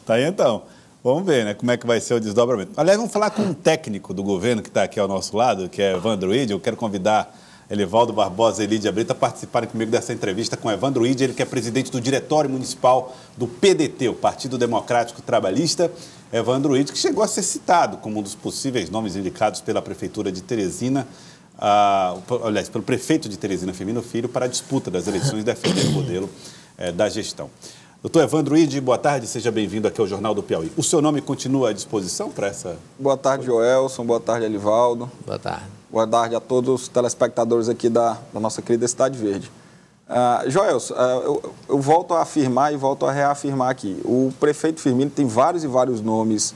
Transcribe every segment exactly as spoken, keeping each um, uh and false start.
Tá aí então. Vamos ver, né, como é que vai ser o desdobramento. Aliás, vamos falar com um técnico do governo que está aqui ao nosso lado, que é Evandro Ide. Eu quero convidar Elivaldo Barbosa e Lídia Brito a participarem comigo dessa entrevista com Evandro Ide, ele que é presidente do Diretório Municipal do P D T, o Partido Democrático Trabalhista. Evandro Ide, que chegou a ser citado como um dos possíveis nomes indicados pela Prefeitura de Teresina, ah, aliás, pelo prefeito de Teresina, Firmino Filho, para a disputa das eleições, defendendo o modelo eh, da gestão. Doutor Evandro Ide, boa tarde, seja bem-vindo aqui ao Jornal do Piauí. O seu nome continua à disposição para essa... Boa tarde, Joelson, boa tarde, Elivaldo. Boa tarde. Boa tarde a todos os telespectadores aqui da, da nossa querida Cidade Verde. Uh, Joelson, uh, eu, eu volto a afirmar e volto a reafirmar aqui. O prefeito Firmino tem vários e vários nomes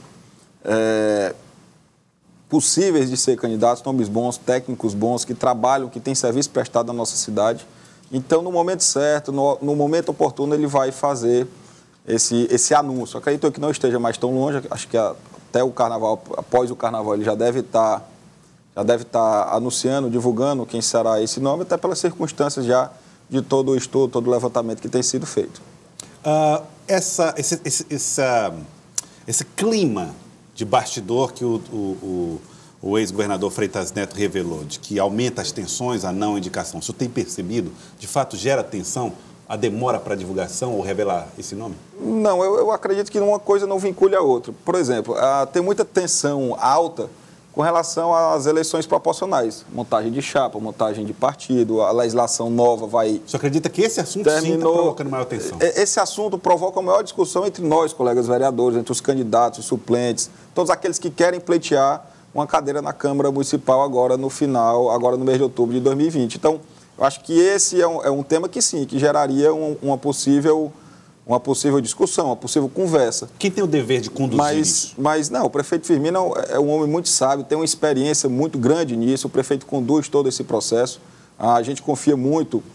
é, possíveis de ser candidatos, nomes bons, técnicos bons, que trabalham, que têm serviço prestado na nossa cidade. Então, no momento certo, no, no momento oportuno, ele vai fazer esse, esse anúncio. Acredito que não esteja mais tão longe, acho que até o carnaval, após o carnaval, ele já deve estar, já deve estar anunciando, divulgando quem será esse nome, até pelas circunstâncias já de todo o estudo, todo o levantamento que tem sido feito. Uh, essa, esse, esse, essa, esse clima de bastidor que o, o, o o ex-governador Freitas Neto revelou, de que aumenta as tensões, a não indicação. O senhor tem percebido? De fato, gera tensão a demora para a divulgação ou revelar esse nome? Não, eu, eu acredito que uma coisa não vincule a outra. Por exemplo, a, tem muita tensão alta com relação às eleições proporcionais. Montagem de chapa, montagem de partido, a legislação nova vai... O senhor acredita que esse assunto terminou, sim está provocando maior tensão? Esse assunto provoca a maior discussão entre nós, colegas vereadores, entre os candidatos, os suplentes, todos aqueles que querem pleitear uma cadeira na Câmara Municipal agora no final, agora no mês de outubro de dois mil e vinte. Então, eu acho que esse é um, é um tema que sim, que geraria um, uma, possível, uma possível discussão, uma possível conversa. Quem tem o dever de conduzir mas, isso? Mas não, o prefeito Firmino é um homem muito sábio, tem uma experiência muito grande nisso, o prefeito conduz todo esse processo. A gente confia muito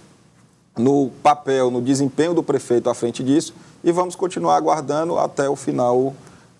no papel, no desempenho do prefeito à frente disso e vamos continuar aguardando até o final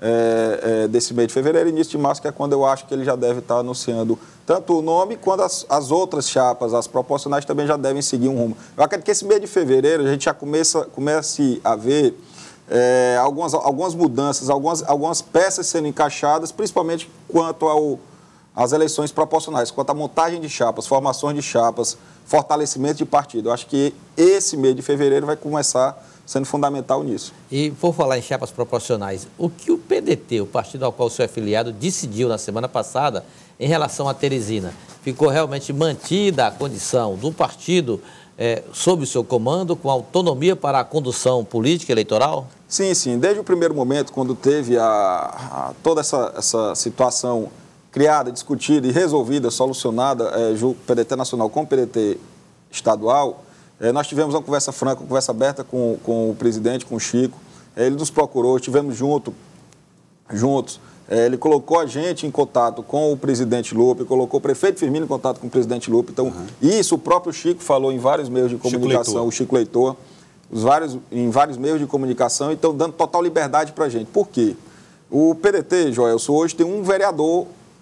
É, é, desse mês de fevereiro, início de março, que é quando eu acho que ele já deve estar anunciando tanto o nome quanto as, as outras chapas, as proporcionais também já devem seguir um rumo. Eu acredito que esse mês de fevereiro a gente já começa, comece a ver é, algumas, algumas mudanças, algumas, algumas peças sendo encaixadas, principalmente quanto ao, às eleições proporcionais, quanto à montagem de chapas, formações de chapas, fortalecimento de partido. Eu acho que esse mês de fevereiro vai começar sendo fundamental nisso. E por falar em chapas proporcionais, o que o P D T, o partido ao qual o senhor é afiliado, decidiu na semana passada em relação a Teresina? Ficou realmente mantida a condição do partido é, sob o seu comando, com autonomia para a condução política eleitoral? Sim, sim. Desde o primeiro momento, quando teve a, a, toda essa, essa situação criada, discutida e resolvida, solucionada, é, junto P D T nacional com o P D T estadual, É, nós tivemos uma conversa franca, uma conversa aberta com, com o presidente, com o Chico. É, ele nos procurou, estivemos junto, juntos. É, ele colocou a gente em contato com o presidente Lupe, colocou o prefeito Firmino em contato com o presidente Lupe. Então, uhum. isso o próprio Chico falou em vários meios de comunicação, Chico o Chico Leitor, os vários, em vários meios de comunicação, então dando total liberdade para a gente. Por quê? O P D T, Joelson, hoje tem um vereador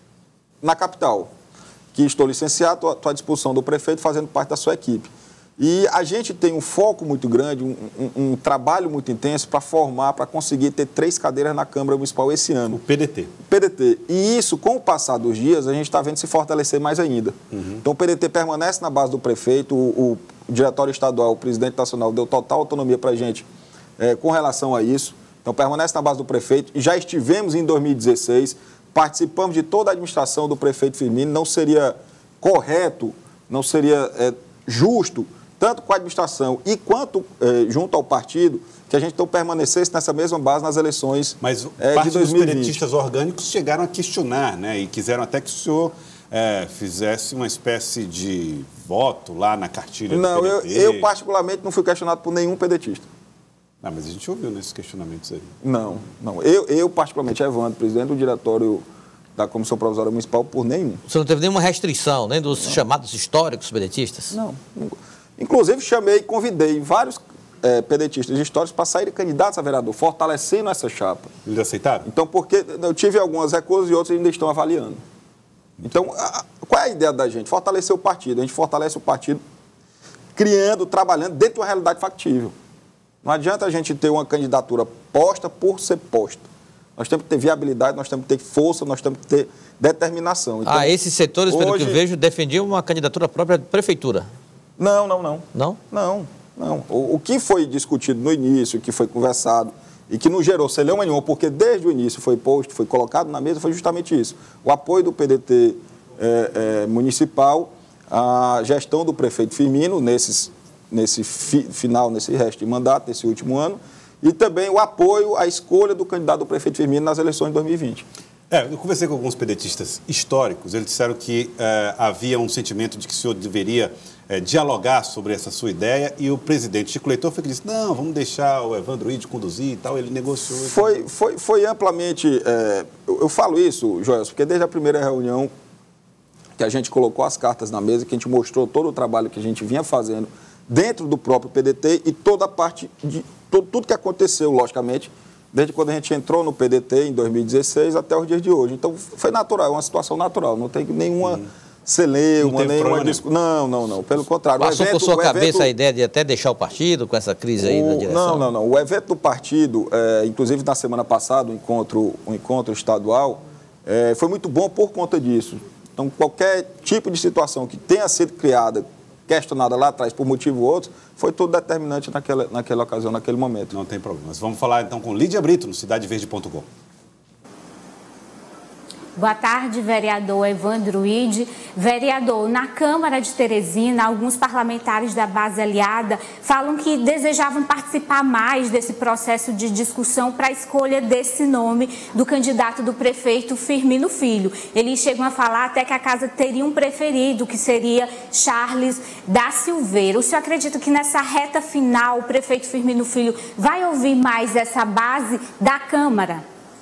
na capital, que estou licenciado, estou à disposição do prefeito, fazendo parte da sua equipe. E a gente tem um foco muito grande, um, um, um trabalho muito intenso para formar, para conseguir ter três cadeiras na Câmara Municipal esse ano. O P D T. O P D T. E isso, com o passar dos dias, a gente está vendo se fortalecer mais ainda. Uhum. Então, o P D T permanece na base do prefeito, o, o Diretório Estadual, o Presidente Nacional, deu total autonomia para a gente é, com relação a isso. Então, permanece na base do prefeito. E já estivemos em dois mil e dezesseis, participamos de toda a administração do prefeito Firmino. Não seria correto, não seria é, justo, tanto com a administração e quanto eh, junto ao partido, que a gente então permanecesse nessa mesma base nas eleições Mas eh, parte de dois mil e vinte. Dos pedetistas orgânicos chegaram a questionar, né? E quiseram até que o senhor eh, fizesse uma espécie de voto lá na cartilha não, do P D T. Eu, eu particularmente não fui questionado por nenhum pedetista. Ah, mas a gente ouviu nesses questionamentos aí. Não, não. Eu, eu particularmente, Evandro, presidente do diretório da Comissão Provisória Municipal, por nenhum. Você não teve nenhuma restrição, nem dos não. chamados históricos pedetistas? Não, não. Inclusive, chamei e convidei vários é, pedetistas históricos para saírem candidatos a vereador, fortalecendo essa chapa. Eles aceitaram? Então, porque eu tive algumas recusas e outros ainda estão avaliando. Então, a, qual é a ideia da gente? Fortalecer o partido. A gente fortalece o partido criando, trabalhando dentro de uma realidade factível. Não adianta a gente ter uma candidatura posta por ser posta. Nós temos que ter viabilidade, nós temos que ter força, nós temos que ter determinação. Então, ah, esses setores, hoje... pelo que eu vejo, defendiam uma candidatura própria de prefeitura. Não, não, não. Não? Não, não. O, o que foi discutido no início, o que foi conversado e que não gerou celeuma nenhuma, porque desde o início foi posto, foi colocado na mesa, foi justamente isso. O apoio do P D T é, é, municipal, a gestão do prefeito Firmino nesses, nesse fi, final, nesse resto de mandato, nesse último ano, e também o apoio à escolha do candidato do prefeito Firmino nas eleições de dois mil e vinte. É, eu conversei com alguns pedetistas históricos, eles disseram que é, havia um sentimento de que o senhor deveria é, dialogar sobre essa sua ideia, e o presidente Chico Leitor foi que disse, não, vamos deixar o Evandro Ide conduzir e tal, ele negociou. Foi, foi, foi amplamente, é, eu, eu falo isso, Joelson, porque desde a primeira reunião que a gente colocou as cartas na mesa, que a gente mostrou todo o trabalho que a gente vinha fazendo dentro do próprio P D T e toda a parte de tudo, tudo que aconteceu, logicamente, desde quando a gente entrou no P D T em dois mil e dezesseis até os dias de hoje. Então, foi natural, é uma situação natural, não tem nenhuma hum. celeuma, nenhuma discussão. Não, não, não, pelo contrário. Passou evento, por sua cabeça evento... a ideia de até deixar o partido com essa crise aí o... na direção? Não, não, não. O evento do partido, é, inclusive na semana passada, o encontro, o encontro estadual, é, foi muito bom por conta disso. Então, qualquer tipo de situação que tenha sido criada, questionada lá atrás por motivo ou outro, foi tudo determinante naquela, naquela ocasião, naquele momento. Não tem problema. Vamos falar então com Lídia Brito, no cidade verde ponto com. Boa tarde, vereador Evandro Ide. Vereador, na Câmara de Teresina, alguns parlamentares da base aliada falam que desejavam participar mais desse processo de discussão para a escolha desse nome do candidato do prefeito Firmino Filho. Eles chegam a falar até que a casa teria um preferido, que seria Charles da Silveira. O senhor acredita que nessa reta final o prefeito Firmino Filho vai ouvir mais essa base da Câmara?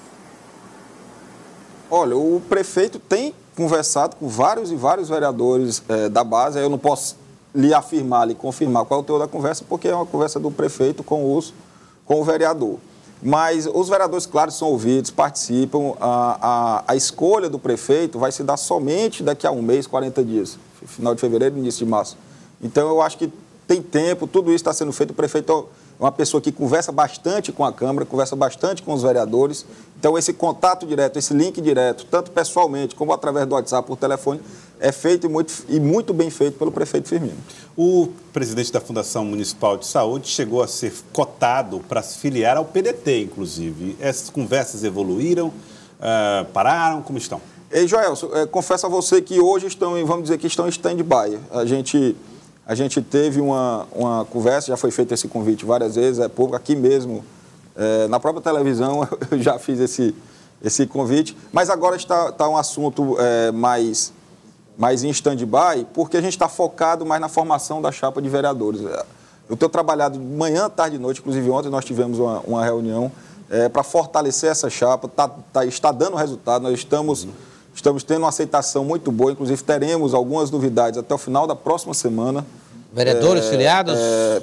Olha, o prefeito tem conversado com vários e vários vereadores é, da base. Eu não posso lhe afirmar, lhe confirmar qual é o teor da conversa, porque é uma conversa do prefeito com, os, com o vereador. Mas os vereadores, claro, são ouvidos, participam. A, a, a escolha do prefeito vai se dar somente daqui a um mês, quarenta dias, final de fevereiro, início de março. Então, eu acho que tem tempo, tudo isso está sendo feito. O prefeito é uma pessoa que conversa bastante com a Câmara, conversa bastante com os vereadores. Então, esse contato direto, esse link direto, tanto pessoalmente como através do WhatsApp, por telefone, é feito e muito, e muito bem feito pelo prefeito Firmino. O presidente da Fundação Municipal de Saúde chegou a ser cotado para se filiar ao P D T, inclusive. Essas conversas evoluíram, uh, pararam, como estão? Ei, Joelson, é, confesso a você que hoje estão, vamos dizer que estão em stand-by. A gente... A gente teve uma, uma conversa, já foi feito esse convite várias vezes, é público, aqui mesmo, é, na própria televisão, eu já fiz esse, esse convite, mas agora está, está um assunto é, mais, mais em stand-by, porque a gente está focado mais na formação da chapa de vereadores. Eu tenho trabalhado de manhã, tarde e noite, inclusive ontem nós tivemos uma, uma reunião é, para fortalecer essa chapa, tá, tá, está dando resultado, nós estamos... Estamos tendo uma aceitação muito boa, inclusive teremos algumas novidades até o final da próxima semana. Vereadores, é, filiados? É,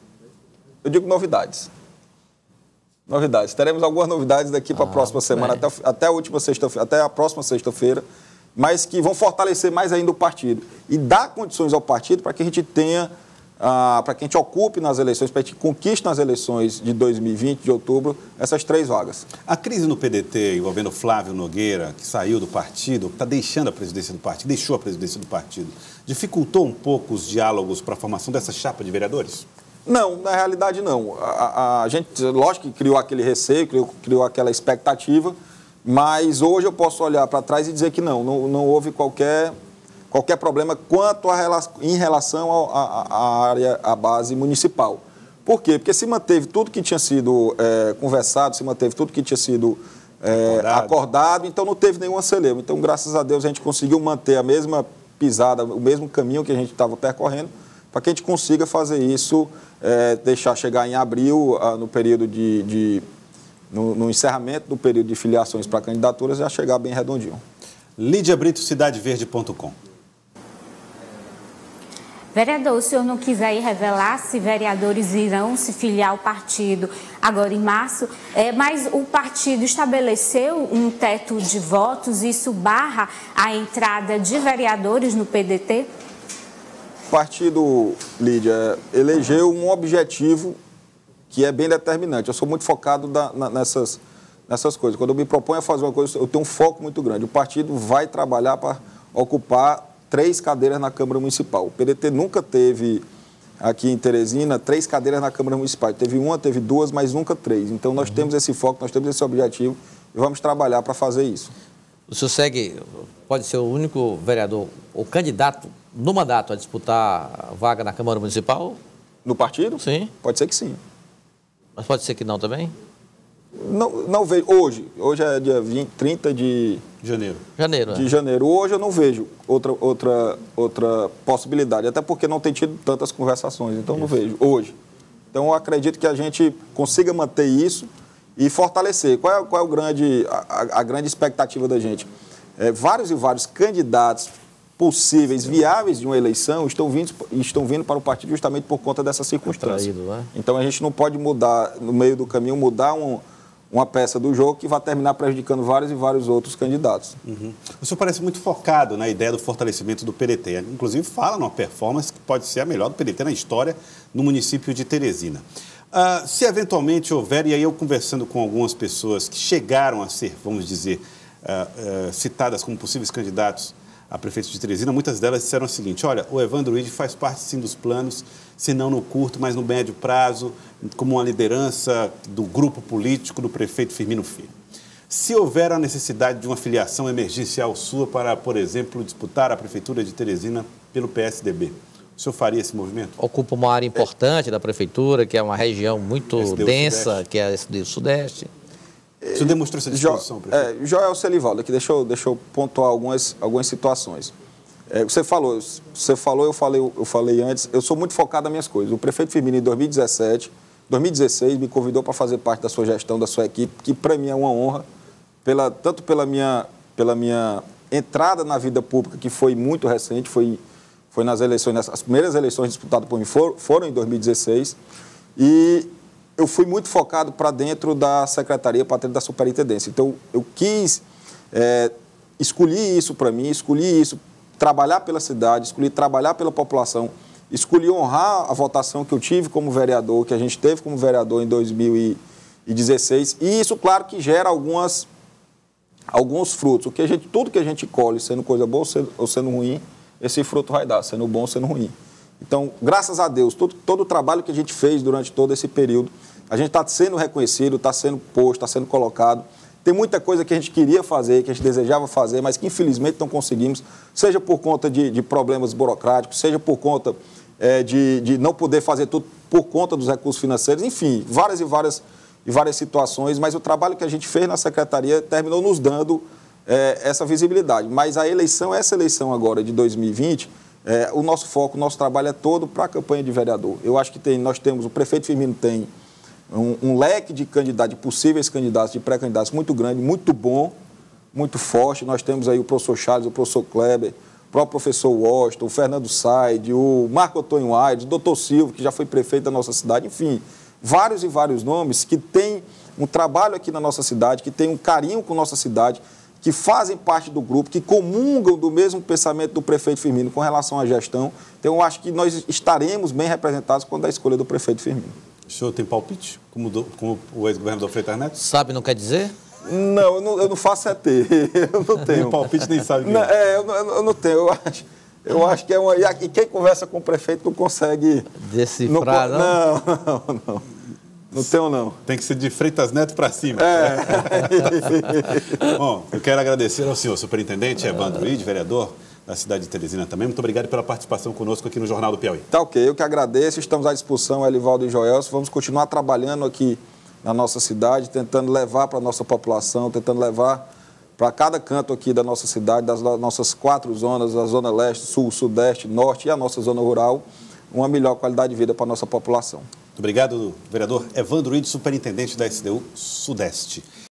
eu digo novidades. Novidades. Teremos algumas novidades daqui para a ah, próxima semana, até, até a última sexta-feira, até a próxima sexta-feira, mas que vão fortalecer mais ainda o partido e dar condições ao partido para que a gente tenha, ah, para que a gente ocupe nas eleições, para que a gente conquiste nas eleições de dois mil e vinte, de outubro, essas três vagas. A crise no P D T envolvendo Flávio Nogueira, que saiu do partido, está deixando a presidência do partido, deixou a presidência do partido, dificultou um pouco os diálogos para a formação dessa chapa de vereadores? Não, na realidade não. A, a, a gente, lógico que criou aquele receio, criou, criou aquela expectativa, mas hoje eu posso olhar para trás e dizer que não, não, não houve qualquer... qualquer problema quanto a, em relação à área, à base municipal. Por quê? Porque se manteve tudo que tinha sido é, conversado, se manteve tudo que tinha sido é, acordado. acordado, então não teve nenhum celeuma. Então, graças a Deus, a gente conseguiu manter a mesma pisada, o mesmo caminho que a gente estava percorrendo, para que a gente consiga fazer isso, é, deixar chegar em abril, ah, no período de... de no, no encerramento do período de filiações para candidaturas, já chegar bem redondinho. Lídia Brito, cidade verde ponto com. Vereador, o senhor não quiser ir revelar se vereadores irão se filiar ao partido agora em março, é, mas o partido estabeleceu um teto de votos e isso barra a entrada de vereadores no P D T? O partido, Lídia, elegeu um objetivo que é bem determinante. Eu sou muito focado da, na, nessas, nessas coisas. Quando eu me proponho a fazer uma coisa, eu tenho um foco muito grande. O partido vai trabalhar para ocupar três cadeiras na Câmara Municipal. O P D T nunca teve, aqui em Teresina, três cadeiras na Câmara Municipal. Teve uma, teve duas, mas nunca três. Então, nós uhum. temos esse foco, nós temos esse objetivo e vamos trabalhar para fazer isso. O senhor segue, pode ser o único vereador ou candidato no mandato a disputar a vaga na Câmara Municipal? No partido? Sim. Pode ser que sim. Mas pode ser que não também? Não, não vejo. Hoje, hoje é dia vinte, trinta de janeiro. Janeiro, De é. janeiro. Hoje eu não vejo outra, outra, outra possibilidade, até porque não tem tido tantas conversações, então isso. Não vejo hoje. Então eu acredito que a gente consiga manter isso e fortalecer. Qual é, qual é o grande, a, a grande expectativa da gente? É, vários e vários candidatos possíveis, viáveis de uma eleição, estão vindo, estão vindo para o partido justamente por conta dessa circunstância. Atraído, né? Então a gente não pode mudar, no meio do caminho, mudar um, uma peça do jogo que vai terminar prejudicando vários e vários outros candidatos. Uhum. O senhor parece muito focado na ideia do fortalecimento do P D T. Inclusive fala numa performance que pode ser a melhor do P D T na história no município de Teresina. Uh, se eventualmente houver, e aí eu conversando com algumas pessoas que chegaram a ser, vamos dizer, uh, uh, citadas como possíveis candidatos a prefeito de Teresina, muitas delas disseram o seguinte: olha, o Evandro Ide faz parte sim dos planos, se não no curto, mas no médio prazo, como uma liderança do grupo político do prefeito Firmino Filho. Se houver a necessidade de uma filiação emergencial sua para, por exemplo, disputar a prefeitura de Teresina pelo P S D B, o senhor faria esse movimento? Ocupa uma área importante é. da prefeitura, que é uma região muito S D U densa, Sudeste. Que é a S D U Sudeste. O senhor demonstrou essa disposição, jo, é, Joel Celivaldo, aqui deixa eu, deixa eu pontuar algumas, algumas situações. É, você falou, você falou eu, falei, eu falei antes, eu sou muito focado nas minhas coisas. O prefeito Firmino, em dois mil e dezessete, dois mil e dezesseis, me convidou para fazer parte da sua gestão, da sua equipe, que para mim é uma honra, pela, tanto pela minha, pela minha entrada na vida pública, que foi muito recente, foi, foi nas eleições, as primeiras eleições disputadas por mim foram, foram em dois mil e dezesseis, e eu fui muito focado para dentro da secretaria, para dentro da superintendência. Então, eu quis, é, escolhi isso para mim, escolhi isso, trabalhar pela cidade, escolhi trabalhar pela população, escolhi honrar a votação que eu tive como vereador, que a gente teve como vereador em dois mil e dezesseis, e isso, claro, que gera algumas, alguns frutos. O que a gente, tudo que a gente colhe, sendo coisa boa ou sendo, ou sendo ruim, esse fruto vai dar, sendo bom ou sendo ruim. Então, graças a Deus, todo, todo o trabalho que a gente fez durante todo esse período, a gente está sendo reconhecido, está sendo posto, está sendo colocado. Tem muita coisa que a gente queria fazer, que a gente desejava fazer, mas que infelizmente não conseguimos, seja por conta de, de problemas burocráticos, seja por conta é, de, de não poder fazer tudo por conta dos recursos financeiros, enfim, várias e várias, e várias situações, mas o trabalho que a gente fez na secretaria terminou nos dando é, essa visibilidade. Mas a eleição, essa eleição agora de dois mil e vinte, É, o nosso foco, o nosso trabalho é todo para a campanha de vereador. Eu acho que tem, nós temos, o prefeito Firmino tem um, um leque de candidatos, de possíveis candidatos, de pré-candidatos muito grande, muito bom, muito forte. Nós temos aí o professor Charles, o professor Kleber, o próprio professor Washington, o Fernando Said, o Marco Antônio Aires, o doutor Silva, que já foi prefeito da nossa cidade, enfim, vários e vários nomes que têm um trabalho aqui na nossa cidade, que têm um carinho com nossa cidade, que fazem parte do grupo, que comungam do mesmo pensamento do prefeito Firmino com relação à gestão. Então, eu acho que nós estaremos bem representados quando a escolha do prefeito Firmino. O senhor tem palpite, como, do, como o ex-governador Freitas Neto? Sabe, não quer dizer? Não, eu não, eu não faço é ter. Eu não tenho. Nem palpite, nem sabe. Não, é, eu não, eu não tenho. Eu acho, eu acho que é uma... E quem conversa com o prefeito não consegue... Decifrar, não? Não, não, não. Não tenho, não. Tem que ser de Freitas Neto para cima. É. Bom, eu quero agradecer ao senhor superintendente Evandro Ide, vereador da cidade de Teresina também. Muito obrigado pela participação conosco aqui no Jornal do Piauí. Tá ok, eu que agradeço. Estamos à disposição, Elivaldo e Joelson. Vamos continuar trabalhando aqui na nossa cidade, tentando levar para a nossa população, tentando levar para cada canto aqui da nossa cidade, das nossas quatro zonas, a Zona Leste, Sul, Sudeste, Norte e a nossa Zona Rural, uma melhor qualidade de vida para a nossa população. Muito obrigado, vereador Evandro Ide, superintendente da S D U Sudeste.